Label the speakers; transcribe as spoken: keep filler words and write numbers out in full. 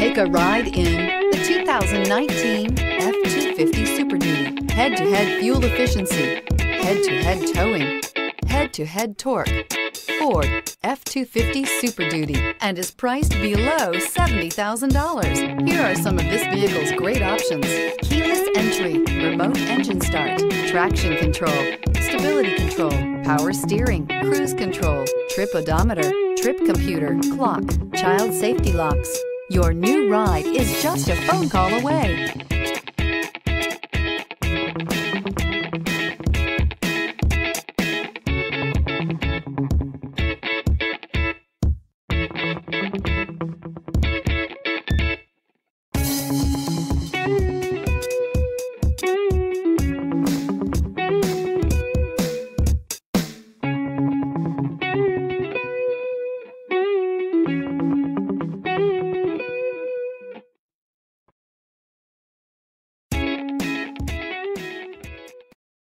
Speaker 1: Take a ride in the two thousand nineteen F two fifty Super Duty. Head-to-head fuel efficiency, head-to-head towing, head-to-head torque. Ford F two fifty Super Duty and is priced below seventy thousand dollars. Here are some of this vehicle's great options: keyless entry, remote engine start, traction control, stability control, power steering, cruise control, trip odometer, trip computer, clock, child safety locks. Your new ride is just a phone call away.